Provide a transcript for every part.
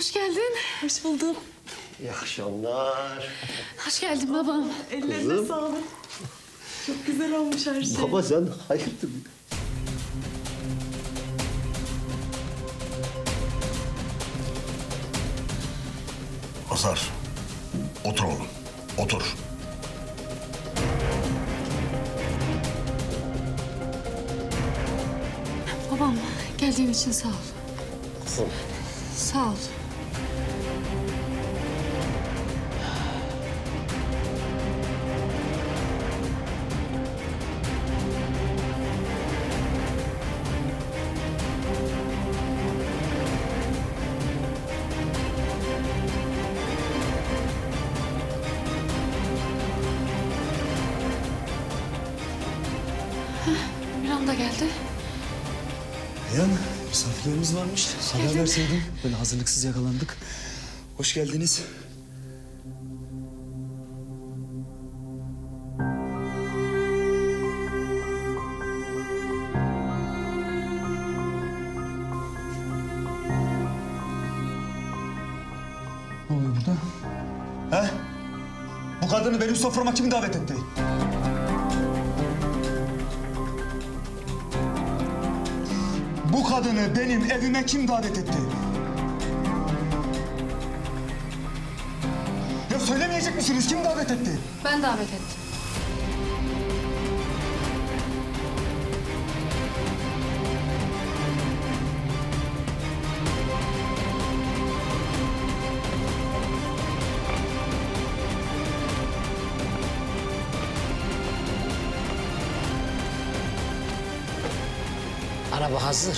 hoş geldin. Hoş buldum. İyi akşamlar. Hoş geldin babam. Ellerine sağlık. Çok güzel olmuş her şey. Baba sen hayırdır? Hazar, otur oğlum, otur. Babam, geldiğin için sağ ol. Kızım. Sağ ol. Miran da geldi. Reyhan, misafirlerimiz varmış. Haber verseydin. Böyle hazırlıksız yakalandık. Hoş geldiniz. Ne oluyor burada? He? Bu kadını benim soframa kim davet etti? Bu kadını benim evime kim davet etti? Ya söylemeyecek misiniz? Kim davet etti? Ben davet ettim. Araba hazır.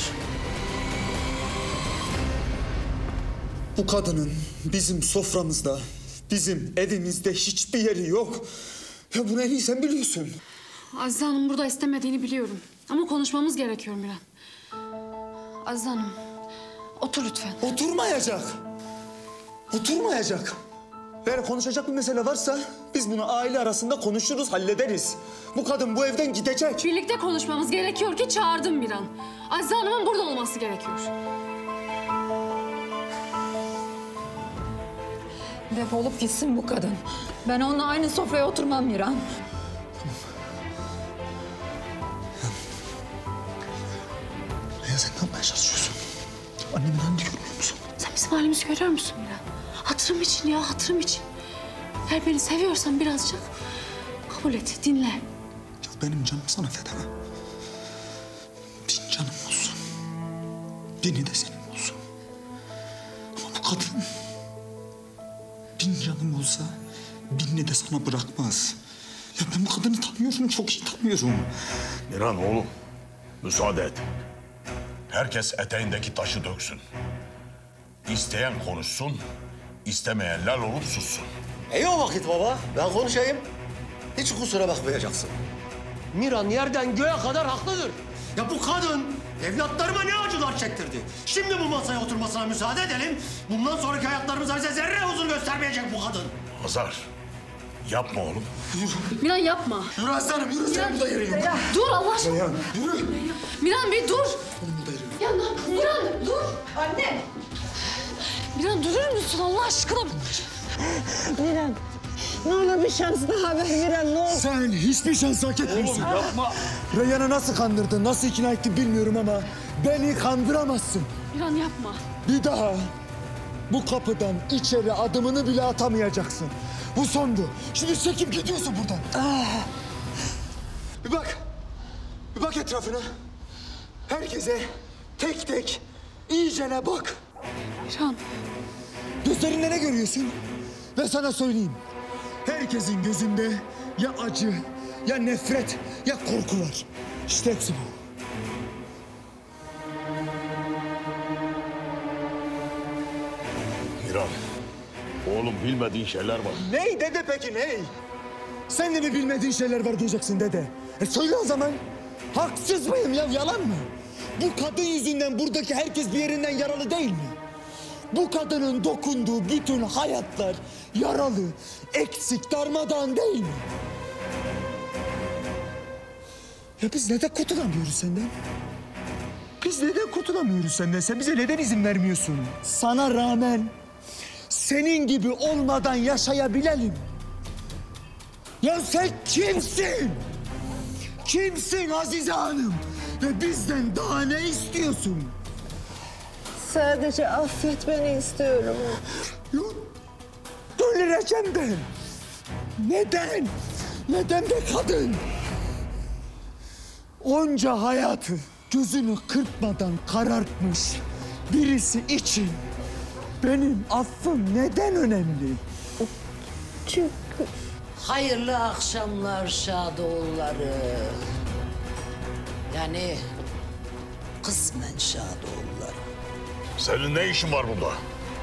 Bu kadının bizim soframızda, bizim evimizde hiçbir yeri yok. Ya bunu en iyi sen biliyorsun. Azize Hanım burada istemediğini biliyorum. Ama konuşmamız gerekiyor Miran. Azize Hanım, otur lütfen. Oturmayacak. Oturmayacak. Eğer konuşacak bir mesele varsa biz bunu aile arasında konuşuruz, hallederiz. Bu kadın bu evden gidecek. Birlikte konuşmamız gerekiyor ki çağırdım Miran. Azize Hanım'ın burada olması gerekiyor. Defolup gitsin bu kadın. Ben onunla aynı sofraya oturmam Miran. Ya sen ne yapmaya çalışıyorsun? Annemin halini görmüyor musun? Sen bizim halimizi görüyor musun Miran? Hatırım için ya, hatırım için. Eğer beni seviyorsan birazcık kabul et, dinle. Ya benim canım sana feda. Bin canım olsun. Bini de senin olsun. Ama bu kadın... bin canım olsa binini de sana bırakmaz. Ya ben bu kadını tanıyorum, çok iyi tanıyorum. Miran oğlum, müsaade et. Herkes eteğindeki taşı döksün. İsteyen konuşsun, istemeyenler olup sussun. İyi o vakit baba. Ben konuşayım. Hiç kusura bakmayacaksın. Miran yerden göğe kadar haklıdır. Ya bu kadın evlatlarıma ne acılar çektirdi. Şimdi bu masaya oturmasına müsaade edelim. Bundan sonraki hayatlarımızda bize zerre huzur göstermeyecek bu kadın. Hazar, yapma oğlum. Miran yapma. Yürü aslanım, yürü sen burada yerin yok. Dur Allah aşkına. Reyhan, yürü. Miran bir dur. Benim burada yerim yok. Ya Miran dur. Anne. Miran durur musun Allah aşkına? Miran, ne olur bir şans daha ver Miran, ne olur. Sen hiçbir şans hak etmiyorsun. Yapma. Reyhan'ı nasıl kandırdın, nasıl ikna ettin bilmiyorum ama beni kandıramazsın. Miran yapma. Bir daha bu kapıdan içeri adımını bile atamayacaksın. Bu sondu. Şimdi çekip gidiyorsun buradan. Bir bak. Bir bak etrafına. Herkese tek tek iyicene bak. Miran. Gözlerinde ne görüyorsun? Ve sana söyleyeyim. Herkesin gözünde ya acı, ya nefret, ya korku var. İşte hepsi bu. Miran, oğlum bilmediğin şeyler var. Ney dede peki ney? Sen de mi bilmediğin şeyler var diyeceksin dede? Söyle o zaman. Haksız mıyım ya, yalan mı? Bu kadın yüzünden buradaki herkes bir yerinden yaralı değil mi? Bu kadının dokunduğu bütün hayatlar yaralı, eksik, darmadağın değil mi? Ya biz neden kurtulamıyoruz senden? Biz neden kurtulamıyoruz senden? Sen bize neden izin vermiyorsun? Sana rağmen senin gibi olmadan yaşayabilelim. Ya sen kimsin? Kimsin Azize Hanım? Ve bizden daha ne istiyorsun? Sadece affet beni istiyorum. Yok, delireceğim ben. Neden? Neden be kadın? Onca hayatı gözünü kırpmadan karartmış birisi için benim affım neden önemli? Çünkü Hayırlı akşamlar Şadoğulları. Yani kısmen Şadoğulları. Senin ne işin var burada?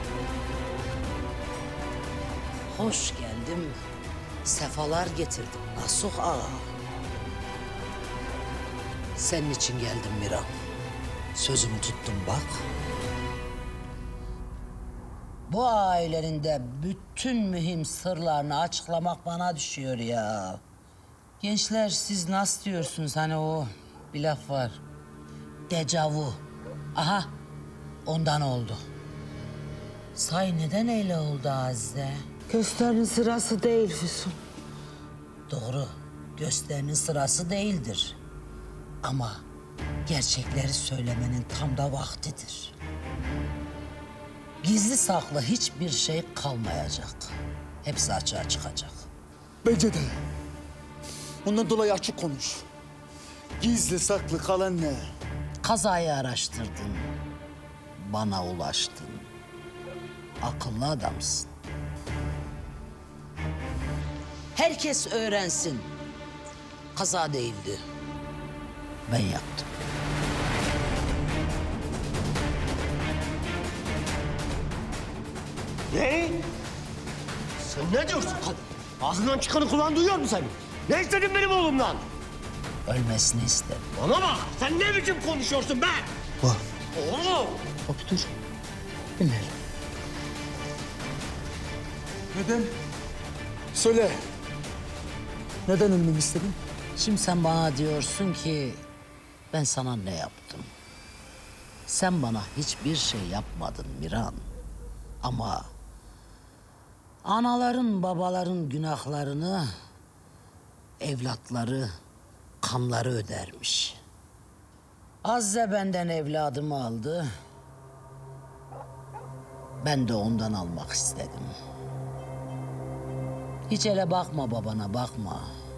Hoş geldim. Sefalar getirdim Nasuh Ağa. Senin için geldim Miran. Sözümü tuttum bak. Bu ailenin de bütün mühim sırlarını açıklamak bana düşüyor ya. Gençler siz nasıl diyorsunuz hani o bir laf var. Dejavu. Aha ondan oldu. Say neden öyle oldu Azize? gösterinin sırası değil Füsun. Doğru. Gösterinin sırası değildir. Ama gerçekleri söylemenin tam da vaktidir. Gizli saklı hiçbir şey kalmayacak. Hepsi açığa çıkacak. Bence de. Ondan dolayı açık konuş. Gizli saklı kalan ne? Kazayı araştırdın. Bana ulaştın. Akıllı adamsın. Herkes öğrensin. Kaza değildi. Ben yaptım. Ne? Sen ne diyorsun kadın? Ağzından çıkanı kulağın duyuyor mu sen? Ne istedin benim oğlumdan? Ölmesini istedim. Bana bak, sen ne biçim konuşuyorsun be? Bak. Oğlum! Hop dur. Dinle. Neden? Söyle. Neden ölmemi istedin? Şimdi sen bana diyorsun ki ben sana ne yaptım? Sen bana hiçbir şey yapmadın Miran. Ama anaların babaların günahlarını evlatları kanları ödermiş. Azze benden evladımı aldı. Ben de ondan almak istedim. Hiç ele bakma babana bakma.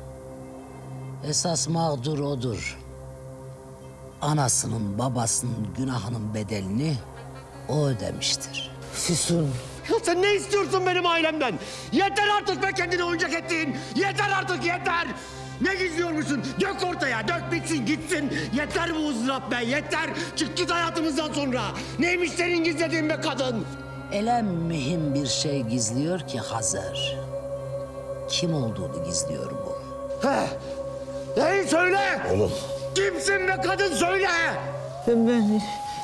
Esas mağdur odur. Anasının babasının günahının bedelini o ödemiştir. Füsun. Ya sen ne istiyorsun benim ailemden? Yeter artık be kendini oyuncak ettiğin! Yeter artık yeter! Ne gizliyormuşsun? Dök ortaya, dök bitsin gitsin! Yeter bu ızdırap be, yeter! Çık git hayatımızdan sonra! Neymiş senin gizlediğin be kadın? Elem mühim bir şey gizliyor ki Hazar. Kim olduğunu gizliyor bu. He! Neyi söyle! Oğlum. Kimsin be kadın söyle! Ben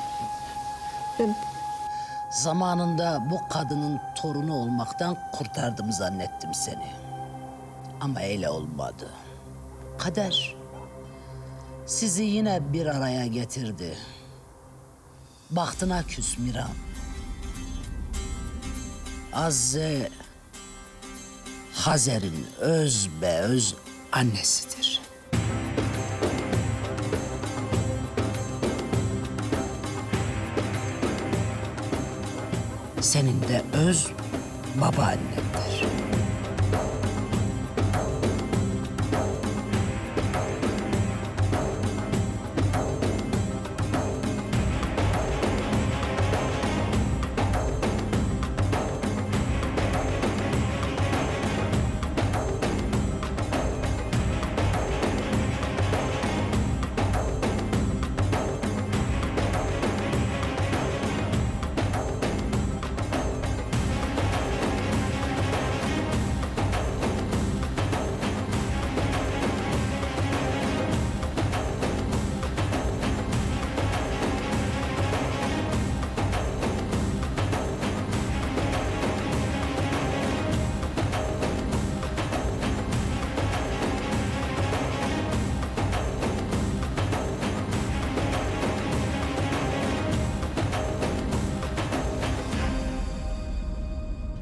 Zamanında bu kadının torunu olmaktan kurtardım zannettim seni. Ama öyle olmadı. Kader sizi yine bir araya getirdi. Bahtına küs Miran. Azze Hazer'in öz be öz annesidir. Senin de öz babaannendir.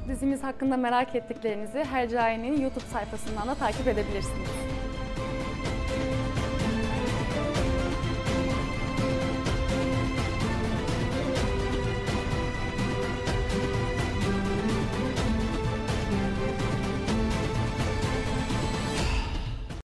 Dizimiz hakkında merak ettiklerinizi Hercai'nin YouTube sayfasından da takip edebilirsiniz.